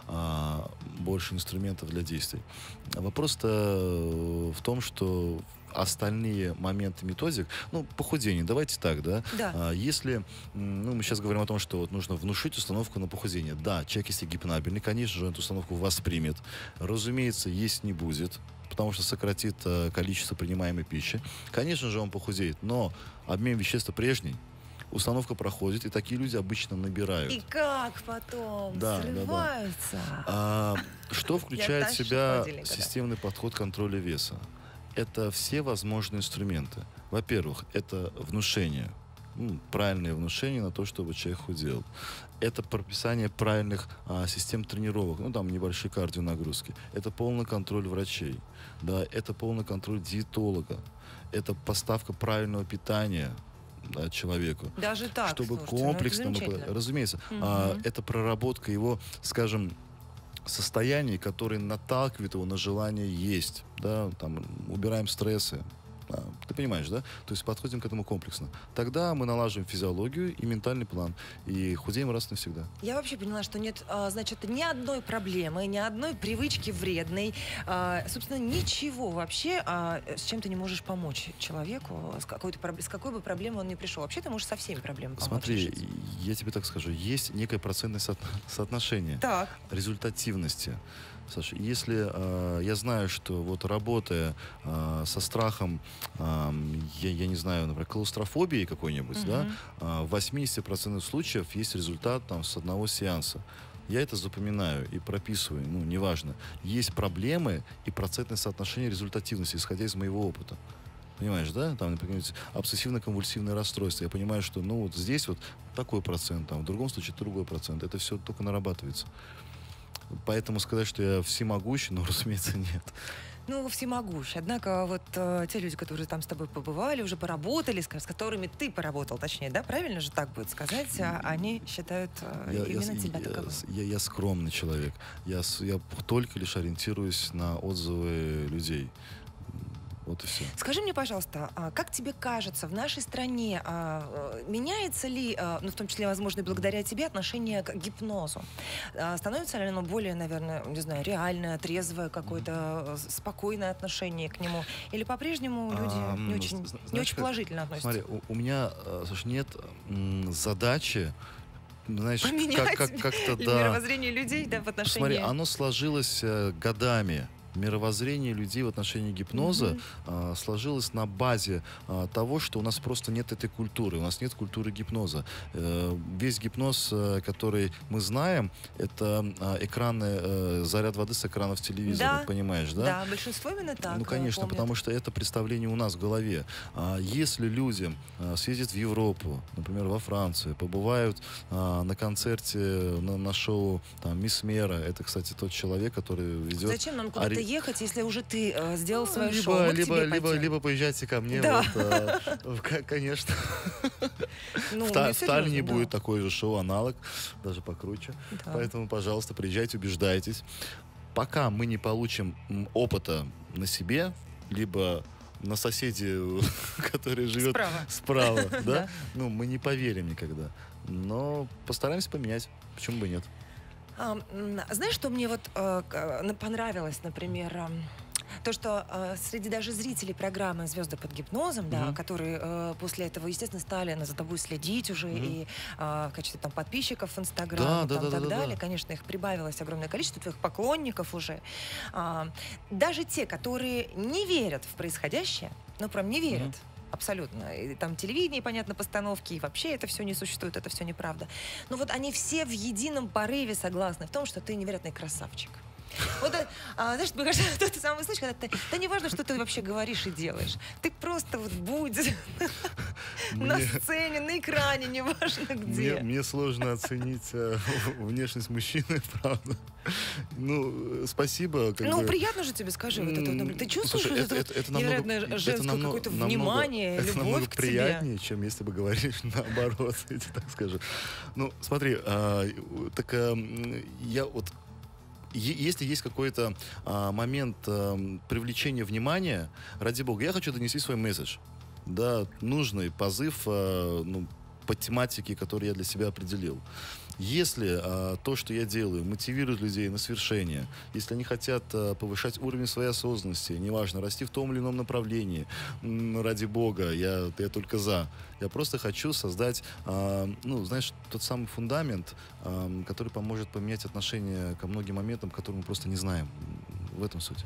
А, больше инструментов для действий. Вопрос-то в том, что остальные моменты методик, ну, похудение, давайте так, да? Да. А, если, ну, мы сейчас говорим о том, что вот нужно внушить установку на похудение. Да, человек, если гипнабельный, конечно же, эту установку воспримет. Разумеется, есть не будет, потому что сократит э, количество принимаемой пищи. Конечно же, он похудеет, но обмен веществ прежний, установка проходит, и такие люди обычно набирают. И как потом да, срываются? Да, да. А, что включает в себя системный подход контроля веса? Это все возможные инструменты. Во-первых, это внушение. Ну, правильное внушение на то, чтобы человек худел. Это прописание правильных а, систем тренировок, ну там небольшие кардионагрузки. Это полный контроль врачей, да, это полный контроль диетолога, это поставка правильного питания, да, человеку. Даже так, чтобы слушайте, комплексно, ну, это разумеется, угу. а, это проработка его, скажем, состояний, которые наталкивают его на желание есть, да, там убираем стрессы. А, ты понимаешь, да? То есть подходим к этому комплексно. Тогда мы налаживаем физиологию и ментальный план. И худеем раз навсегда. Я вообще поняла, что нет, значит, ни одной проблемы, ни одной привычки вредной. Собственно, ничего вообще, с чем ты не можешь помочь человеку, с, какой-то, с какой бы проблемой он ни пришел. Вообще ты можешь со всеми проблемами помочь. Смотри, решить. Я тебе так скажу. Есть некое процентное со- соотношение так. результативности. Саша, если э, я знаю, что вот работая э, со страхом, э, я, я не знаю, например, клаустрофобии какой-нибудь, uh-huh. да, э, в восемьдесят процентов случаев есть результат там с одного сеанса. Я это запоминаю и прописываю, ну, неважно. Есть проблемы и процентное соотношение результативности, исходя из моего опыта. Понимаешь, да? Там, например, обсессивно-конвульсивное расстройство. Я понимаю, что, ну, вот здесь вот такой процент, там, в другом случае другой процент. Это все только нарабатывается. Поэтому сказать, что я всемогущий, ну, разумеется, нет. Ну, всемогущий. Однако вот э, те люди, которые там с тобой побывали, уже поработали, с, с которыми ты поработал, точнее, да, правильно же так будет сказать, а, они считают э, я, именно я, тебя я, таковым. Я, я скромный человек. Я, я только лишь ориентируюсь на отзывы людей. Вот и все. Скажи мне, пожалуйста, как тебе кажется, в нашей стране меняется ли, ну, в том числе, возможно, благодаря тебе, отношение к гипнозу? Становится ли оно более, наверное, не знаю, реальное, трезвое, какое-то спокойное отношение к нему? Или по-прежнему люди а, не, очень, знаешь, не очень положительно относятся? Смотри, у, у меня, слушай, нет м, задачи, знаешь, поменять как, как, как-то, да, мировоззрение людей, да, в отношении... Смотри, оно сложилось э, годами. Мировоззрение людей в отношении гипноза mm-hmm. а, сложилось на базе а, того, что у нас просто нет этой культуры, у нас нет культуры гипноза. Э, весь гипноз, э, который мы знаем, это э, экраны, э, заряд воды с экранов телевизора, да. понимаешь, да? Да, большинство именно так. Ну, конечно, помнят. Потому что это представление у нас в голове. А если люди а, съездят в Европу, например, во Францию, побывают а, на концерте, на, на шоу там, «Мисс Мера», это, кстати, тот человек, который ведет... Зачем нам куда-то Ари... ехать, если уже ты э, сделал ну, свое либо, шоу? Мы либо, либо, либо поезжайте ко мне, да. вот, э, конечно. Ну, в Та, в Таллине да. будет такой же шоу, аналог, даже покруче. Да. Поэтому, пожалуйста, приезжайте, убеждайтесь. Пока мы не получим опыта на себе, либо на соседе, который живет справа, справа да? да? Ну, мы не поверим никогда. Но постараемся поменять. Почему бы и нет? А, знаешь, что мне вот э, понравилось, например, э, то, что э, среди даже зрителей программы «Звезды под гипнозом», mm-hmm. да, которые э, после этого, естественно, стали за тобой следить уже mm-hmm. и э, в качестве там, подписчиков в Инстаграме да, и да, да, так да, далее. Да. Конечно, их прибавилось огромное количество, твоих поклонников уже. А, даже те, которые не верят в происходящее, ну, прям не верят, mm-hmm. абсолютно. И там телевидение, понятно, постановки, и вообще это все не существует, это все неправда. Но вот они все в едином порыве согласны в том, что ты невероятный красавчик. Вот, а, знаешь, мне кажется, это тот самый случай, когда ты, да не важно, что ты вообще говоришь и делаешь. Ты просто вот будь на сцене, на экране, неважно где. Мне, мне сложно оценить э, внешность мужчины, правда. Ну, спасибо. Как ну, бы... приятно же тебе, скажи. Вот это, вот, ты чувствуешь Слушай, это, это, это, это невероятное намного, женское это какое-то намного, внимание, намного, любовь это намного к приятнее, тебе. чем если бы говоришь наоборот, я тебе так скажу. Ну, смотри, а, так а, я вот если есть какой-то а, момент а, привлечения внимания, ради бога, я хочу донести свой месседж. Да, нужный позыв а, ну, по тематике, которую я для себя определил. Если а, то, что я делаю, мотивирует людей на свершение, если они хотят а, повышать уровень своей осознанности, неважно, расти в том или ином направлении, м, ради бога, я, я только за. Я просто хочу создать, а, ну, знаешь, тот самый фундамент, а, который поможет поменять отношение ко многим моментам, которые мы просто не знаем. В этом суть.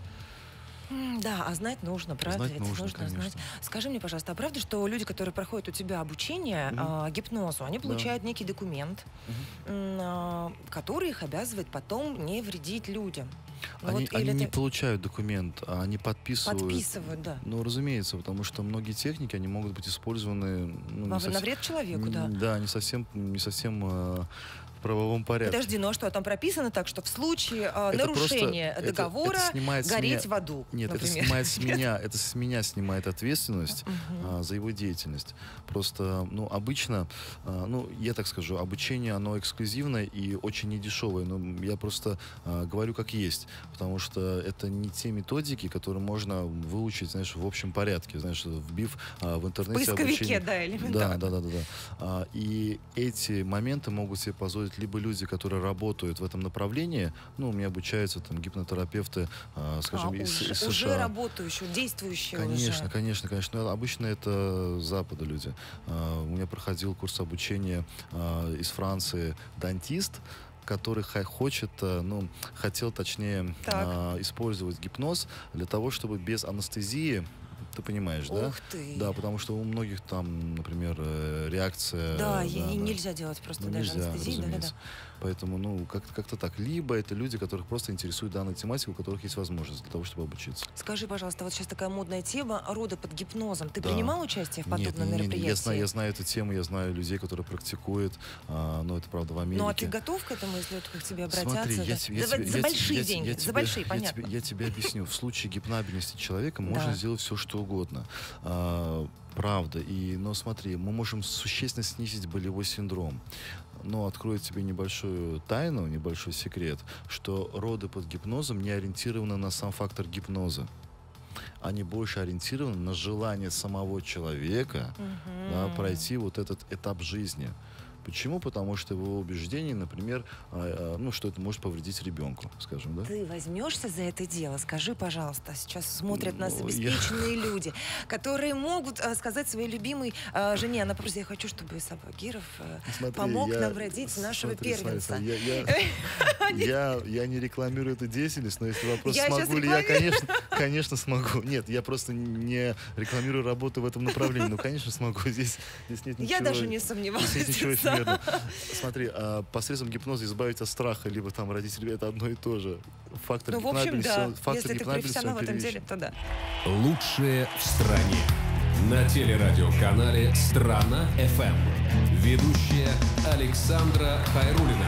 Да, а знать нужно, правда? Знать нужно, нужно знать. Скажи мне, пожалуйста, а правда, что люди, которые проходят у тебя обучение угу. а, гипнозу, они получают да. некий документ, угу. а, который их обязывает потом не вредить людям? Ну, они вот, они не ты... получают документ, а они подписывают. Подписывают, да. Ну, разумеется, потому что многие техники, они могут быть использованы... Ну, на, совсем... на вред человеку, да. Да, не совсем, не совсем э, в правовом порядке. Подожди, ну а что, там прописано так, что в случае э, нарушения просто, договора это, это гореть меня... в аду, Нет, например. это снимает с меня, это с меня снимает ответственность uh-huh. а, за его деятельность. Просто, ну, обычно, а, ну, я так скажу, обучение, оно эксклюзивное и очень недешевое, но я просто а, говорю как есть, потому что это не те методики, которые можно выучить, знаешь, в общем порядке, знаешь, вбив а, в интернете поисковике, обучение. да, элементарно. Да, да, да, да, да. А, и эти моменты могут себе позволить либо люди, которые работают в этом направлении, ну, у меня обучаются там гипнотерапевты, а, скажем, а, из, уже, из США. Уже работающие, действующие Конечно, уже. конечно, конечно. Но обычно это с Запада люди. А, у меня проходил курс обучения а, из Франции дантист, который хочет, ну, хотел, точнее, а, использовать гипноз для того, чтобы без анестезии. Ты понимаешь, Ух да? Ух ты. Да, потому что у многих там, например, реакция... Да, да, и да. нельзя делать просто ну, даже нельзя, анестезии. Да, да, да. Поэтому, ну, как-то, как-то так. Либо это люди, которых просто интересует данная тематика, у которых есть возможность для того, чтобы обучиться. Скажи, пожалуйста, вот сейчас такая модная тема роды под гипнозом. Ты да. принимал участие в подобном нет, мероприятии? Нет, я знаю, я знаю эту тему, я знаю людей, которые практикуют, а, но это, правда, в Америке. Ну, а ты готов к этому, если к тебе обратятся? Смотри, да? я, я, за, я, за я, большие я, деньги, я, за тебе, большие, я понятно. Тебе, я тебе объясню. В случае гипнабельности человека можно да. сделать все, что угодно. А, правда. И, но смотри, мы можем существенно снизить болевой синдром. Но открою тебе небольшую тайну, небольшой секрет, что роды под гипнозом не ориентированы на сам фактор гипноза. Они больше ориентированы на желание самого человека угу. да, пройти вот этот этап жизни. Почему? Потому что его убеждение, например, э, ну, что это может повредить ребенку, скажем, да? Ты возьмешься за это дело? Скажи, пожалуйста, сейчас смотрят нас ну, обеспеченные я... люди, которые могут э, сказать своей любимой э, жене, она просто, я хочу, чтобы Сабагиров э, смотри, помог я... нам родить нашего смотри, первенца. Смотри, я, я, я, я не рекламирую эту деятельность, но если вопрос, я смогу ли я, конечно, конечно смогу. Нет, я просто не рекламирую работу в этом направлении. Ну, конечно, смогу. Здесь, здесь нет ничего... Я даже не сомневалась. Здесь нет ничего эфемерного. Смотри, а посредством гипноза избавить от страха, либо там родители, это одно и то же. Фактор ну, в общем, да. Фактор Если ты профессионал в этом деле, то да. Лучшее в стране. На телерадиоканале «Страна эф эм». Ведущая Александра Хайруллина.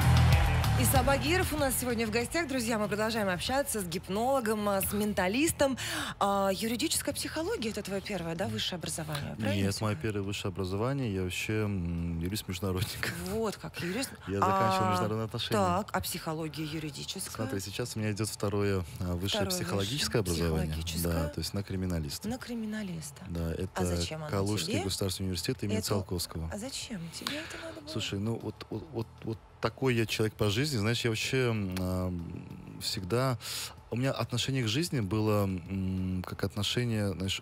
И Сабагиров у нас сегодня в гостях. Друзья, мы продолжаем общаться с гипнологом, с менталистом. А, юридическая психология — это твое первое, да, высшее образование? Правильно? Нет, мое первое высшее образование. Я вообще юрист-международник. Вот как, юрист. Я заканчивал а, международные отношения. Так, а психология юридическая? Смотри, сейчас у меня идет второе высшее второе психологическое высшее. образование. Психологическое? Да, то есть на криминалиста. На криминалиста. Да, это а зачем Калужский тебе? государственный университет имени это... Циолковского. А зачем? Тебе это надо было? Слушай, ну вот, вот, вот, вот такой я человек по жизни, знаешь, я вообще э, всегда... У меня отношение к жизни было э, как отношение, знаешь,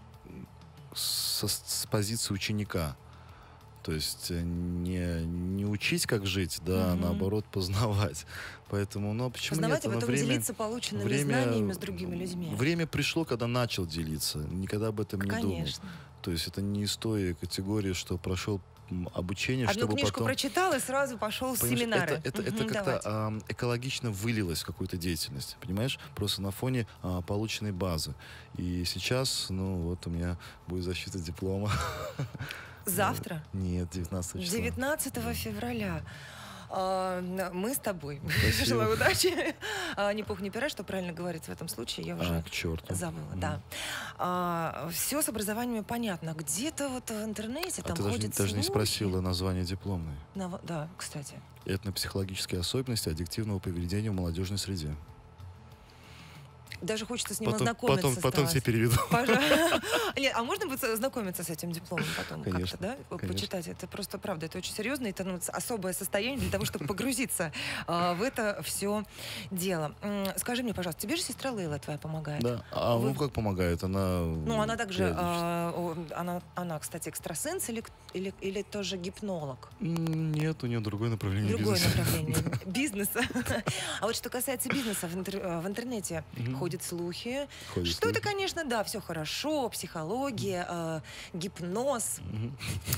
со, с позиции ученика. То есть не, не учить, как жить, да, mm-hmm. а наоборот познавать. Поэтому, ну, почему познавать, нет? а потом время, делиться полученными время, знаниями с другими людьми. Время пришло, когда начал делиться, никогда об этом Конечно. не думал. То есть это не из той категории, что прошел обучение, Одну чтобы книжку потом... прочитал и сразу пошел в семинары. Это, это, угу, это как-то а, экологично вылилось в какую-то деятельность, понимаешь? Просто на фоне а, полученной базы. И сейчас, ну, вот у меня будет защита диплома. Завтра? Нет, девятнадцатого числа. девятнадцатого февраля. Мы с тобой. Желаю удачи. Ни пух, ни пера, что правильно говорить в этом случае, я уже а, к черту. забыла. Mm. Да. А, все с образованиями понятно. Где-то вот в интернете а там ты ходят даже, даже не спросила название дипломной. На, да, кстати. Этнопсихологические особенности аддиктивного поведения в молодежной среде. Даже хочется с ним потом, ознакомиться. Потом, потом все переведу. Нет, а можно будет ознакомиться с этим дипломом потом конечно, как-то, да? Конечно. Почитать. Это просто правда, это очень серьезно, это ну, особое состояние для того, чтобы погрузиться а, в это все дело. Скажи мне, пожалуйста, тебе же сестра Лейла твоя помогает? Да. А Вы... ну как помогает? Она. Ну, она также, а, она, она, кстати, экстрасенс или, или, или тоже гипнолог? Нет, у нее другое направление другое бизнеса. Другое направление бизнеса. А вот что касается бизнеса, в, интер... в интернете mm-hmm. ходят слухи, ходят что слухи. Это, конечно, да, все хорошо, психология, э, гипноз. Mm-hmm.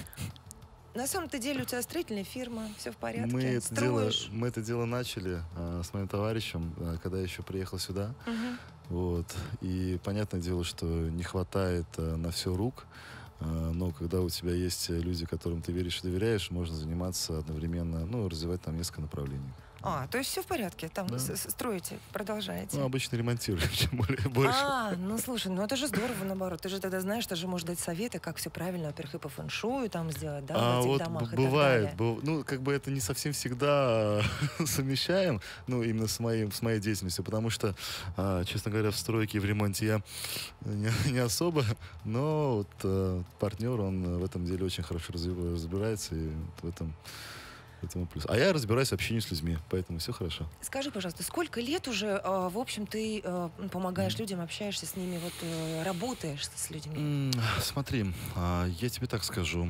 На самом-то деле у тебя строительная фирма, все в порядке, мы это, дело, мы это дело начали а, с моим товарищем, а, когда я еще приехал сюда. Uh-huh. Вот. И понятное дело, что не хватает а, на все рук, а, но когда у тебя есть люди, которым ты веришь и доверяешь, можно заниматься одновременно, ну, развивать там несколько направлений. А, то есть все в порядке, там да. строите, продолжаете? Ну, обычно ремонтируем, чем более больше. А, ну слушай, ну это же здорово, наоборот. Ты же тогда знаешь, ты же можешь дать советы, как все правильно, во-первых, и по фэншую там сделать, да, а в этих вот домах бывает, и так далее. Б- ну, как бы это не совсем всегда совмещаем, ну, именно с моей, с моей деятельностью, потому что, а, честно говоря, в стройке и в ремонте я не, не особо, но вот а, партнер, он в этом деле очень хорошо разбирается, и в этом... Этому плюс. А я разбираюсь в общении с людьми, поэтому все хорошо. Скажи, пожалуйста, сколько лет уже, э, в общем, ты э, помогаешь mm. людям, общаешься с ними, вот э, работаешь с людьми? Mm, смотри, э, я тебе так скажу.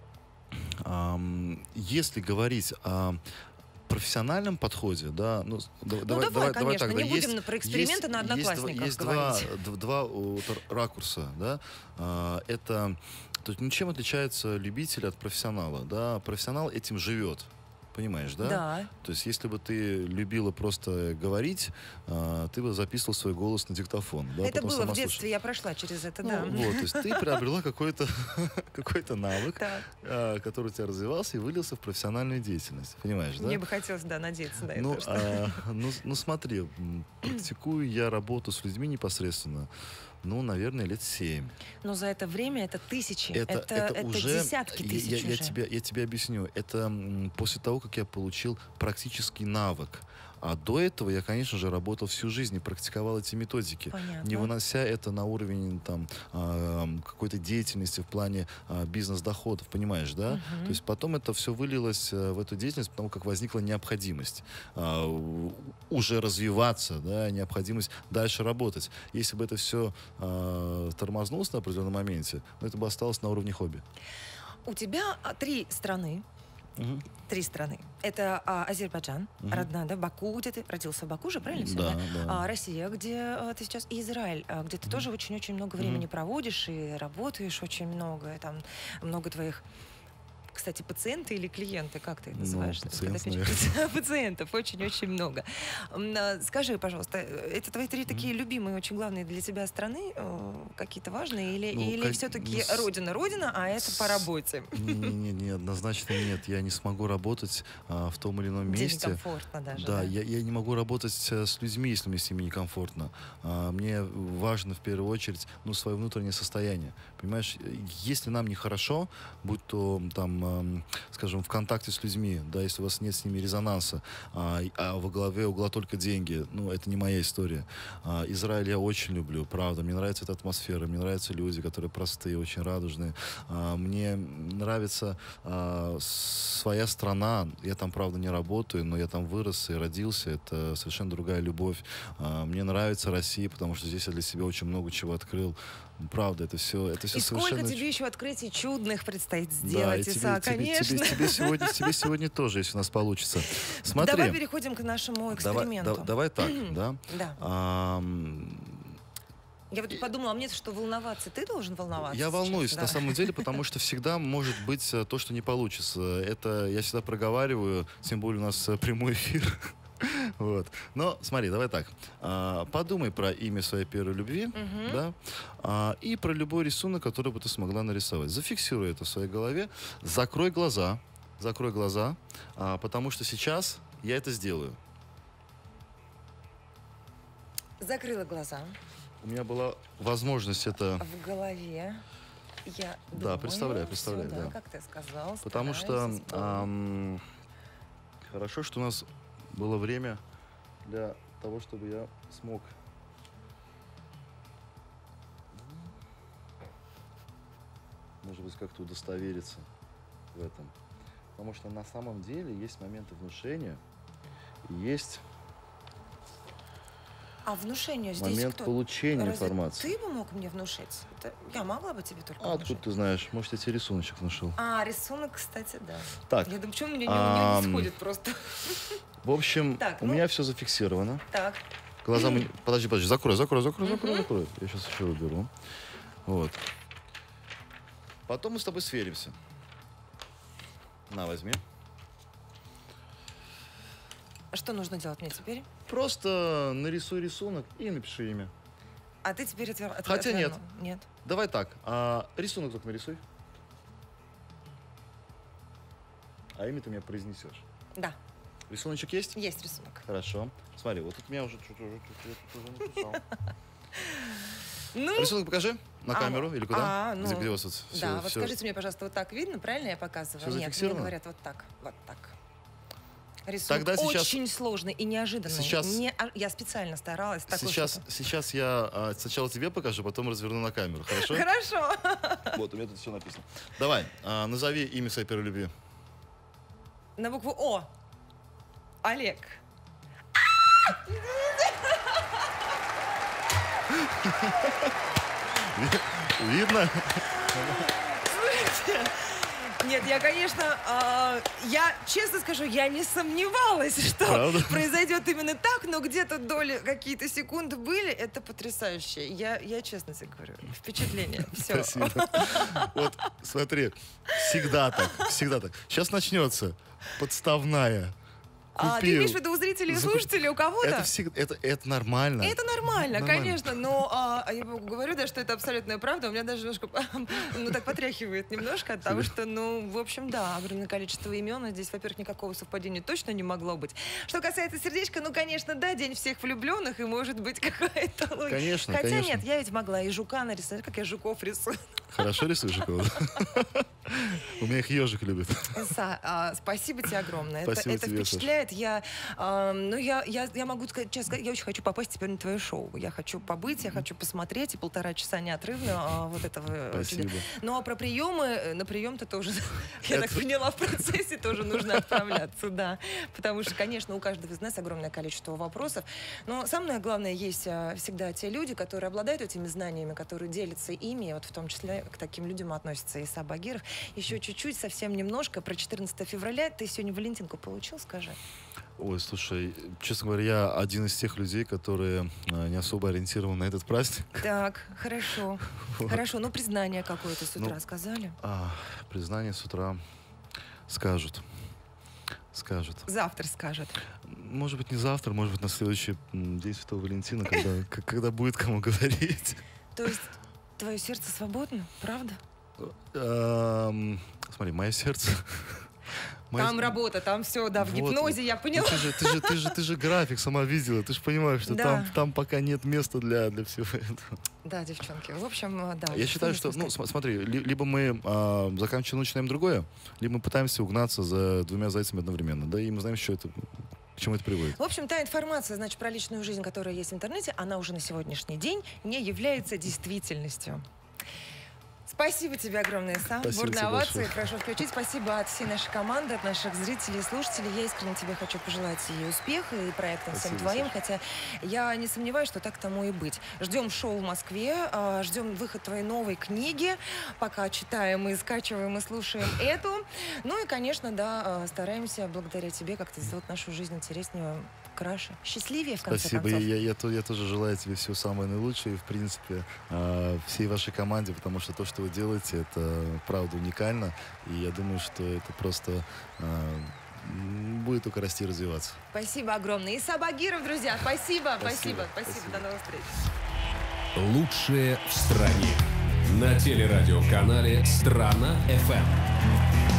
Э, если говорить о профессиональном подходе, да, ну, ну давай, давай, давай, конечно, давай так, не да, будем есть, про эксперименты есть, на одноклассниках есть говорить. Есть два, два, два ракурса, да, э, это, то есть, ну, чем отличается любитель от профессионала, да, профессионал этим живет. Понимаешь, да? Да. То есть, если бы ты любила просто говорить, а, ты бы записывал свой голос на диктофон. Да, это было в детстве, слушала. Я прошла через это, ну, да. Вот, то есть ты приобрела какой-то, какой-то навык, а, который у тебя развивался и вылился в профессиональную деятельность. Понимаешь, да? Мне бы хотелось, да, надеяться на ну, это. Что... А, ну, ну, смотри, практикую я работу с людьми непосредственно. Ну, наверное, лет семь. Но за это время это тысячи, это, это, это, это уже, десятки тысяч я, я, уже. Я тебе, я тебе объясню. Это м, после того, как я получил практический навык. А до этого я, конечно же, работал всю жизнь и практиковал эти методики, Понятно. Не вынося это на уровень там, э, какой-то деятельности в плане э, бизнес-доходов, понимаешь, да? Uh-huh. То есть потом это все вылилось э, в эту деятельность, потому как возникла необходимость э, уже развиваться, да, необходимость дальше работать. Если бы это все э, тормознулось на определенном моменте, ну, это бы осталось на уровне хобби. У тебя три страны. Угу. Три страны. Это а, Азербайджан, угу. родная, да, Баку, где ты родился в Баку же, правильно все? Да, да. А, Россия, где а, ты сейчас, и Израиль, а, где ты угу. тоже очень-очень много времени угу. проводишь и работаешь очень много, и там много твоих, кстати, пациенты или клиенты, как ты их называешь? Ну, пациент, пациентов очень-очень много. Скажи, пожалуйста, это твои три такие любимые, очень главные для тебя страны, какие-то важные, или, ну, или как... все-таки ну, родина-родина, а это с... по работе? Не-не-не, не, однозначно нет. Я не смогу работать а, в том или ином где месте. Некомфортно даже. Да, да? Я, я не могу работать с людьми, если мне с ними некомфортно. А, мне важно в первую очередь, ну, свое внутреннее состояние. Понимаешь, если нам нехорошо, будь то там, скажем, в контакте с людьми, да, если у вас нет с ними резонанса, а, а во главе угла только деньги, ну, это не моя история. А, Израиль я очень люблю, правда, мне нравится эта атмосфера, мне нравятся люди, которые простые, очень радужные. А, мне нравится а, своя страна, я там, правда, не работаю, но я там вырос и родился, это совершенно другая любовь. А, мне нравится Россия, потому что здесь я для себя очень много чего открыл. Правда, это все, это все и совершенно... сколько тебе еще открытий чудных предстоит сделать, да, Иса, тебе, конечно. Тебе, тебе, тебе, сегодня, тебе сегодня тоже, если у нас получится. Смотри. Давай переходим к нашему эксперименту. Давай, да, давай так, да? Да. А, я вот подумала, а мне что, волноваться? Ты должен волноваться? Я сейчас, волнуюсь, да? на самом деле, потому что всегда может быть то, что не получится. Это я всегда проговариваю, тем более у нас прямой эфир. Вот. Но смотри, давай так. А, подумай про имя своей первой любви, uh-huh. да, а, и про любой рисунок, который бы ты смогла нарисовать. Зафиксируй это в своей голове. Закрой глаза. Закрой глаза, а, потому что сейчас я это сделаю. Закрыла глаза. У меня была возможность это... В голове. Я да, думаю, представляю, представляю. Все, да, да, как ты сказал. Потому что эм, хорошо, что у нас было время для того, чтобы я смог может быть, как-то удостовериться в этом. Потому что на самом деле есть моменты внушения, и есть а внушение здесь момент кто? получения Разве информации. Ты бы мог мне внушить? Это я могла бы тебе только А внушить. откуда ты знаешь? Может, я тебе рисуночек внушил. А, рисунок, кстати, да. Так. Я думаю, почему у меня а, не, не сходит просто. В общем, так, у ну, меня все зафиксировано. Так. Глаза мы... Подожди, подожди, закрой, закрой, закрой, закрой, закрой. Я сейчас еще уберу. Вот. Потом мы с тобой сверимся. На, возьми. А что нужно делать мне теперь? Просто нарисуй рисунок и напиши имя. А ты теперь отвер... Хотя отвернул. нет. Нет. Давай так. А, рисунок только нарисуй. А имя ты мне произнесешь. Да. Рисуночек есть? Есть рисунок. Хорошо. Смотри, вот тут у меня уже что-то уже, уже написал. Ну, рисунок покажи на камеру а, или куда? А, ну, где, где у вас тут да, все, вот все... скажите мне, пожалуйста, вот так видно, правильно я показываю? Все Нет, зафиксировано? мне говорят вот так, вот так. Рисунок Тогда сейчас... очень сложный и неожиданный. Сейчас... Не... Я специально старалась. Сейчас, сейчас я а, сначала тебе покажу, потом разверну на камеру, хорошо? Хорошо. Вот, у меня тут все написано. Давай, а, назови имя своей первой любви. На букву О. Олег. Видно? Слушайте, нет, я, конечно, э, я, честно скажу, я не сомневалась, что Правда? произойдет именно так, но где-то доли, какие-то секунды были, это потрясающе. Я, я честно тебе говорю, впечатление. Все. Спасибо. Вот, смотри, всегда так, всегда так. Сейчас начнется подставная. А ты имеешь в виду у зрителей и слушателей, у кого-то? Это, всегда, это, это нормально. Это нормально, нормально. конечно, но а, я говорю, да, что это абсолютная правда. У меня даже немножко, ну, так потряхивает немножко от того, что, ну, в общем, да, огромное количество имен. Здесь, во-первых, никакого совпадения точно не могло быть. Что касается сердечка, ну, конечно, да, день всех влюбленных, и может быть какая-то логика. Конечно, Хотя конечно. нет, я ведь могла и жука нарисовать, как я жуков рисую. Хорошо рисуешь жуков? У меня их ежик любит. Са, а, спасибо тебе огромное. Спасибо это, тебе, это впечатляет. Я, а, ну, я, я, я могу сказать, честно сказать, я очень хочу попасть теперь на твое шоу. Я хочу побыть, я хочу посмотреть, и полтора часа неотрывно а, вот этого. Спасибо. Ну, а про приемы, на прием-то тоже, я так поняла, в процессе тоже нужно отправляться, да. Потому что, конечно, у каждого из нас огромное количество вопросов. Но самое главное, есть всегда те люди, которые обладают этими знаниями, которые делятся ими, вот в том числе к таким людям относится Иса Багиров. Еще чуть-чуть, совсем немножко, про четырнадцатое февраля. Ты сегодня Валентинку получил, скажи? Ой, слушай, честно говоря, я один из тех людей, которые э, не особо ориентированы на этот праздник. Так, хорошо. Вот. Хорошо, ну признание какое-то с утра ну, сказали? А, признание с утра скажут. Скажут. Завтра скажут. Может быть, не завтра, может быть, на следующий день Святого Валентина, когда, когда будет кому говорить. То есть твое сердце свободно, правда? Смотри, мое сердце... Там Моя... работа, там все, да, в вот. гипнозе, я поняла. Ну, ты, же, ты, же, ты, же, ты же график сама видела, ты же понимаешь, что да. там, там пока нет места для, для всего этого. Да, девчонки, в общем, да. Я считаю, что, ну, смотри, либо мы а, заканчиваем, начинаем другое, либо мы пытаемся угнаться за двумя зайцами одновременно, да, и мы знаем, что это... К чему это приводит? В общем, та информация, значит, про личную жизнь, которая есть в интернете, она уже на сегодняшний день не является действительностью. Спасибо тебе огромное, Сам. Бурные овации. Прошу включить. Спасибо от всей нашей команды, от наших зрителей и слушателей. Я искренне тебе хочу пожелать и успеха, и проектам всем твоим. Саша. Хотя я не сомневаюсь, что так тому и быть. Ждем шоу в Москве, ждем выход твоей новой книги. Пока читаем и скачиваем, и слушаем эту. Ну и, конечно, да, стараемся благодаря тебе как-то сделать нашу жизнь интереснее, краше, счастливее, в конце Спасибо. концов. Спасибо. Я, я, я тоже желаю тебе всего самого наилучшего и, в принципе, всей вашей команде, потому что то, что вы делаете, это правда уникально. И я думаю, что это просто будет только расти и развиваться. Спасибо огромное. Иса Багиров, друзья, спасибо, спасибо, спасибо. спасибо. До новых встреч. Лучшее в стране. На телерадиоканале «Страна эф эм».